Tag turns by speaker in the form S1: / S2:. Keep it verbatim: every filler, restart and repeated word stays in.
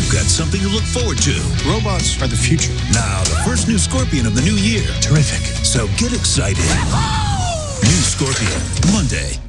S1: you've got something to look forward to.
S2: Robots are the future.
S1: Now, the first new Scorpion of the new year.
S2: Terrific.
S1: So get excited. New Scorpion, Monday.